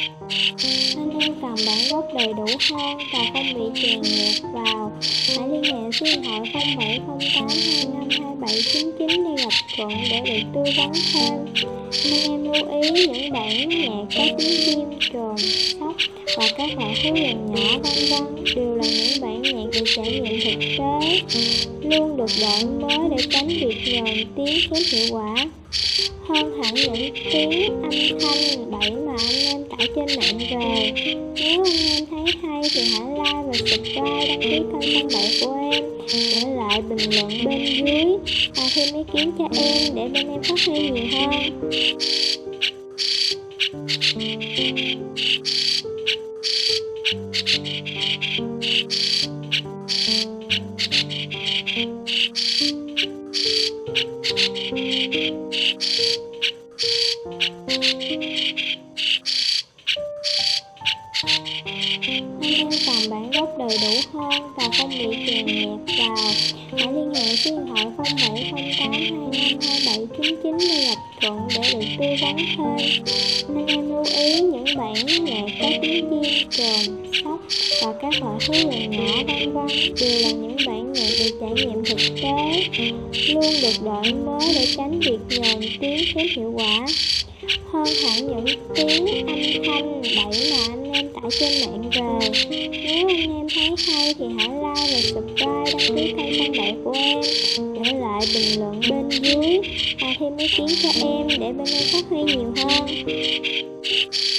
Anh em cần bản gốc đầy đủ hơn và không bị chèn nhạc vào. Hãy liên hệ số điện thoại 0708252799 để gặp Thuận để được tư vấn thêm. Anh em lưu ý những bản nhạc có tiếng chim, trồn, sóc và các loại thú rừng nhỏ vân vân đều là những bản nhạc được trải nghiệm thực tế, luôn được đổi mới để tránh việc nhồi tiếng kém hiệu quả. Hơn hẳn những tiếng âm thanh bậy mà anh em tải trên mạng về. Nếu anh em thấy hay thì hãy like và subscribe, đăng ký kênh Phân Bậy của em, để lại bình luận bên dưới và thêm ý kiến cho em để bên em phát huy nhiều hơn. Anh em cần bản gốc đầy đủ hơn và không bị chèn nhạc vào. Hãy liên hệ số điện thoại 0708252799 để gặp Thuận để được tư vấn thêm. Anh em lưu ý những bản nhạc có tiếng chim, trồn, sóc và các loại thú rừng nhỏ vân vân đều là những bản nhạc được trải nghiệm thực tế, luôn được đổi mới để tránh việc nhồi tiếng kém hiệu quả. Hơn hẳn những tiếng âm thanh bậy mà anh em tải trên mạng về. Nếu anh em thấy hay thì hãy like và subscribe, đăng ký kênh Phân Bậy của em, để lại bình luận bên dưới và thêm ý kiến cho em để bên em phát huy nhiều hơn.